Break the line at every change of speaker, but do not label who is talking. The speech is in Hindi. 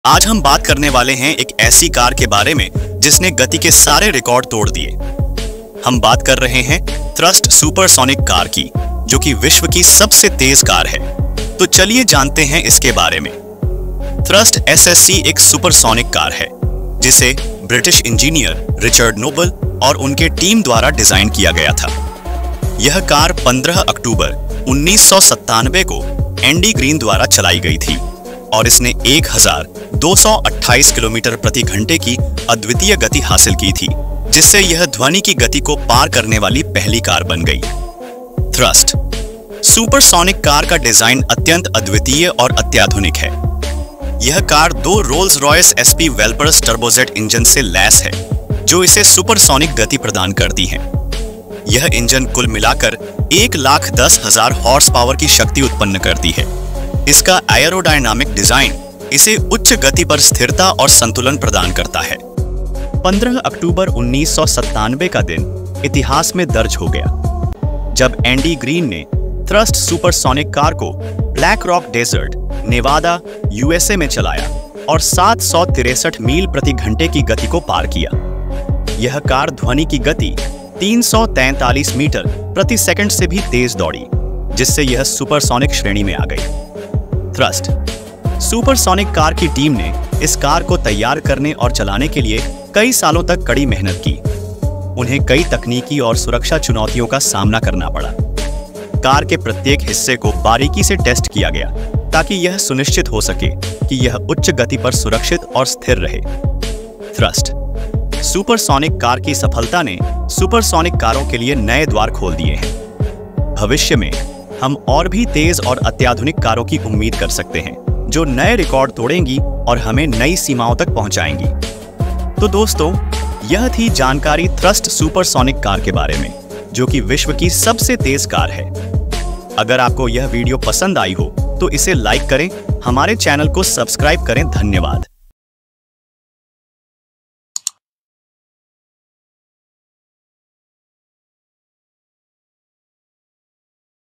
आज हम बात करने वाले हैं एक ऐसी कार के बारे में जिसने गति के सारे रिकॉर्ड तोड़ दिए। हम बात कर रहे हैं थ्रस्ट सुपरसोनिक कार की, जो कि विश्व की सबसे तेज कार है। तो चलिए जानते हैं इसके बारे में। थ्रस्ट SSC एक सुपरसोनिक कार है जिसे ब्रिटिश इंजीनियर रिचर्ड नोबल और उनके टीम द्वारा डिजाइन किया गया था। यह कार 15 अक्टूबर 1997 को एंडी ग्रीन द्वारा चलाई गई थी और इसने 1228 किलोमीटर प्रति घंटे की अद्वितीय गति हासिल की थी, जिससे यह ध्वनि की गति को पार करने वाली पहली कार बन गई। थ्रस्ट सुपरसोनिक कार का डिजाइन अत्यंत अद्वितीय और अत्याधुनिक है। यह कार 2 रोल्स रॉयस SP वेल्पर्स टर्बोजेट इंजन से लैस है, जो इसे सुपरसोनिक गति प्रदान करती है। यह इंजन कुल मिलाकर 1,10,000 हॉर्स पावर की शक्ति उत्पन्न करती है। इसका एरोडायनामिक डिजाइन इसे उच्च गति पर स्थिरता और संतुलन प्रदान करता है। 15 अक्टूबर 1997 का दिन इतिहास में दर्ज हो गया, जब एंडी ग्रीन ने थ्रस्ट सुपरसोनिक कार को Black Rock desert, Nevada, USA में चलाया और 763 मील प्रति घंटे की गति को पार किया। यह कार ध्वनि की गति 343 मीटर प्रति सेकंड से भी तेज दौड़ी, जिससे यह सुपरसोनिक श्रेणी में आ गई। थ्रस्ट सुपरसोनिक कार की टीम ने इस कार को तैयार करने और चलाने के लिए कई सालों तक कड़ी मेहनत की। उन्हें कई तकनीकी और सुरक्षा चुनौतियों का सामना करना पड़ा। कार के प्रत्येक हिस्से को बारीकी से टेस्ट किया गया ताकि यह सुनिश्चित हो सके कि यह उच्च गति पर सुरक्षित और स्थिर रहे। थ्रस्ट सुपरसोनिक कार की सफलता ने सुपरसोनिक कारों के लिए नए द्वार खोल दिए हैं। भविष्य में हम और भी तेज और अत्याधुनिक कारों की उम्मीद कर सकते हैं, जो नए रिकॉर्ड तोड़ेंगी और हमें नई सीमाओं तक पहुंचाएंगी। तो दोस्तों, यह थी जानकारी थ्रस्ट सुपरसोनिक कार के बारे में, जो कि विश्व की सबसे तेज कार है। अगर आपको यह वीडियो पसंद आई हो तो इसे लाइक करें, हमारे चैनल को सब्सक्राइब करें। धन्यवाद।